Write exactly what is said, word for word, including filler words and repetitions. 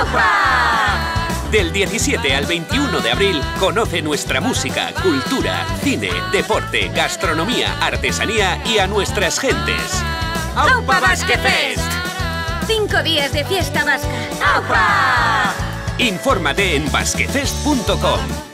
¡Aupa! Del diecisiete al veintiuno de abril, conoce nuestra música, cultura, cine, deporte, gastronomía, artesanía y a nuestras gentes. ¡Aupa Basque Fest! Cinco días de fiesta vasca. ¡Aupa! Infórmate en basquefest punto com.